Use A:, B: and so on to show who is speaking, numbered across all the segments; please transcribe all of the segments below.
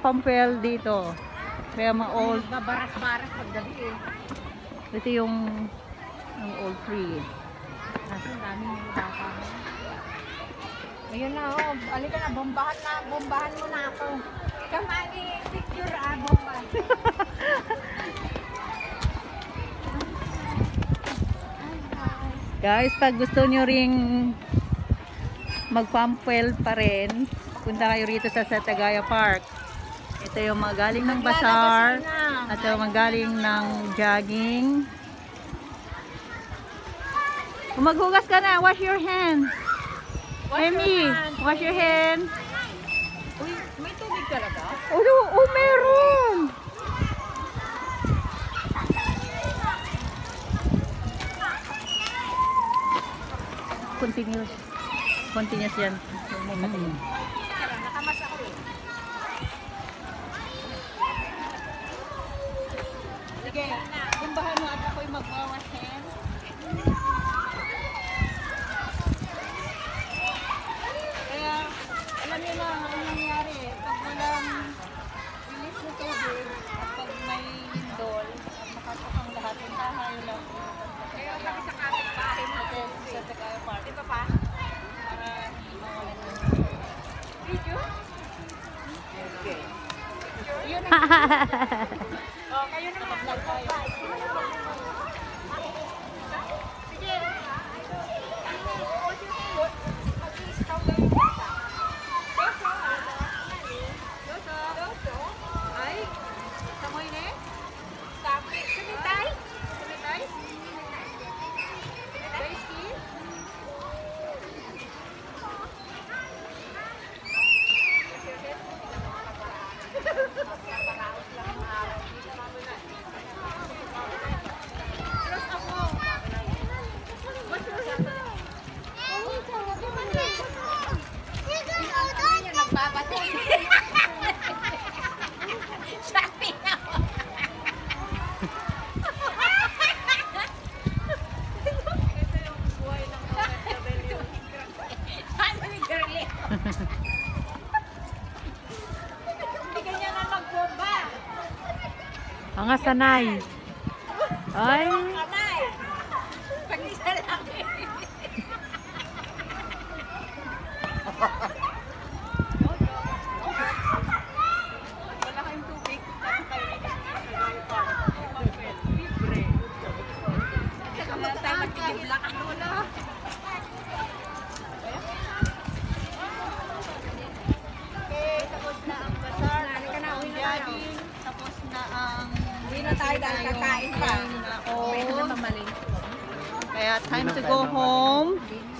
A: Pampel dito. Kaya mga old.
B: Babaras-baras paggabi eh.
A: Ito yung old tree.
B: Kaso ang daming yung bata. Ayun na oh. Alika na, bombahan mo na ako. Kamali, picture bomba.
A: Guys, pag gusto nyo ring magpampel pa rin, punta kayo rito sa Setagaya Park. Ito yung mga galing ng bazaar at yung mga galing ng jogging. Kung maghugas ka na, wash your hands. Amy, wash your hands.
B: Uy, may tubig talaga?
A: Oh, meron! Continuous yan.
B: Nakamas ako eh. Sige, kumbahan mo at ako'y mag-wash hand. Kaya, alam niyo na ang nangyari. Pag walang bilis na tubig at pag may lindol at nakasok ang lahat ng tahayo lang. Kaya kami sa kapit-bahay natin sa Setagaya Park. Di ba pa? Para mawalan ng video. Okay. Yun ang oh, kayo na mag-vlog tayo. Sige. Mag-i-scout kayo bata. Doso. Ay, samoy ne? Sabi. Sumitay? Sumitay? Sumitay skin?
A: Mga sanay. Ay.
B: Sanay. Pag-isa lang. Wala kayong tubig. Tapos kayo rin libre. Wala tayo magkikibla. Wala. Okay, tapos na ang bazaar. Jogging. Tapos na ang hindi na tayo dahil kakain pa. Pwede na mamalin.
A: Kaya time to go home.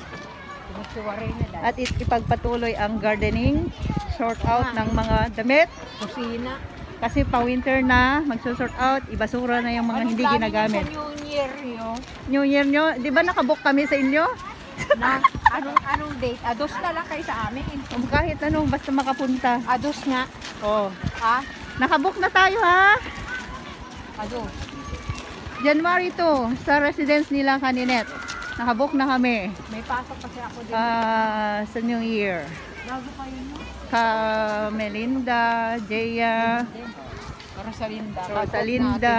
A: At ipagpatuloy ang gardening. Sort out ng mga damit.
B: Kusina.
A: Kasi pa-winter na, magsusort out. Ibasura na yung mga hindi ginagamit.
B: New Year nyo?
A: New Year nyo? Di ba nakabook kami sa inyo?
B: Na, anong date? Ados na lang kayo sa amin.
A: Kahit anong, basta makapunta.
B: Ados nga.
A: Oh.
B: Ha?
A: Nakabook na tayo ha?
B: Ados.
A: January 2 sa residence nila Kaninet. Nakabook na kami.
B: May pasok kasi ako din.
A: Sa New Year.
B: Bago kayo no?
A: Ka Melinda, Jeya,
B: Rosalinda.
A: Rosalinda,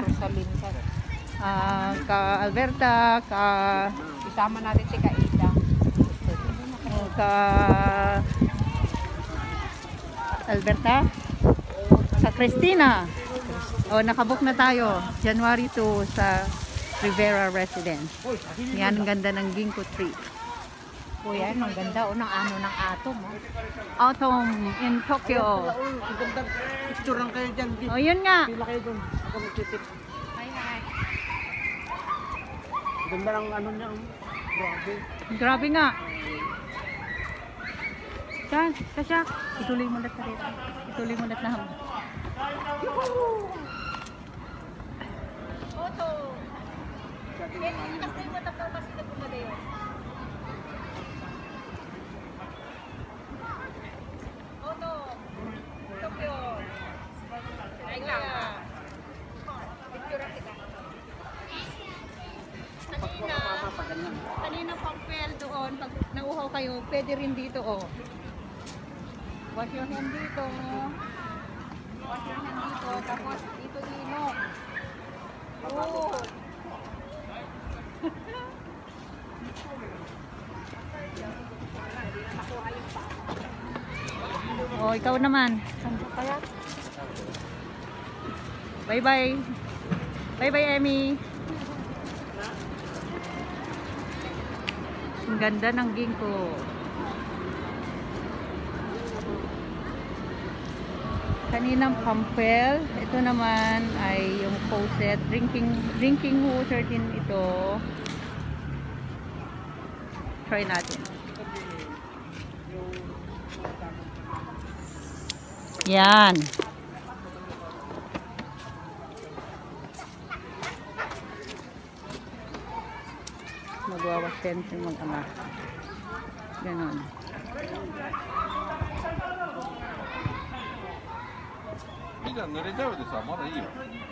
A: ka Alberta, ka
B: isama natin si Kaida.
A: Ka Alberta, ka Christina. O, nakabook na tayo. January 2 sa Rivera Residence. Yan, ang ganda ng ginkgo tree.
B: Kuya, ang ganda o ng ano ng atom.
A: Autumn in Tokyo.
C: Ang ganda. Picture lang kayo dyan.
A: O, yun nga.
C: Pila kayo dun. Ako magtitip.
B: Hi.
C: Ang ganda ng ano niya. Grabe.
A: Grabe nga. Kasya. Ituloy mo lahat na rin. Ituloy mo lahat na ham.
B: Oto. Kasi mo tapos kasi nagpumada yun. Oto. Tokyo. Ay nga. Picture kita.
A: Kanina pampel doon, pag nauhaw kayo, pwede rin dito, oh. Wash your hand dito. ikaw naman.
B: Saan ka kaya?
A: Bye-bye. Bye-bye, Emmy. Ang ganda ng ginkgo. Kaninang pampel. Ito naman ay yung faucet. Drinking water din ito. Try natin. Yan. Magwawash yan sa mag-ama. Ganon.
D: みんな濡れちゃうでさ、まだいいよ。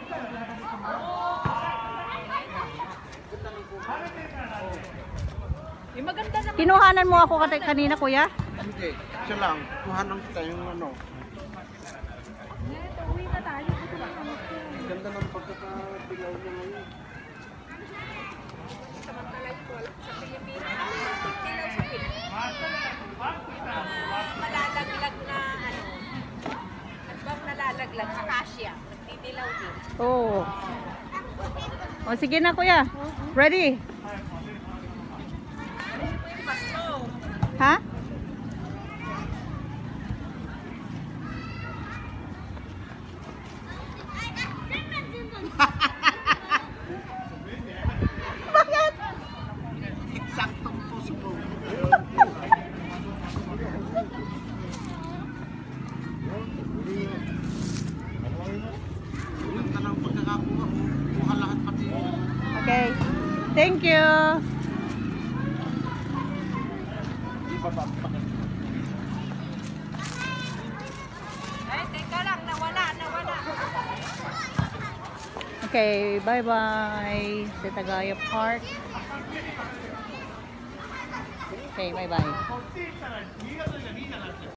B: Yung maganda naman.
A: Kinuhanan mo ako kanina, kuya?
C: Hindi, siya lang. Kuhanan kita yung ano.
B: Ito, uwi na tayo. Ito lang ang ito.
C: Ang ganda ng pagkakabilaw niya ngayon.
B: Samantalang ko sa Pilipinas. Dilaw sa Pilipinas. Malalaglag na ano. At bang nalalaglag? Acacia. Nagdidilaw din.
A: Oo. O, sige na, kuya. Ready? Ha? Bakit?
C: Eksaktong puso mo. Yung tanang pagkakakuha, kuha lahat pati.
A: Okay. Thank you.
B: Ay, teka lang. Nawala.
A: Okay, bye-bye sa Tagayop Park. Okay, bye-bye.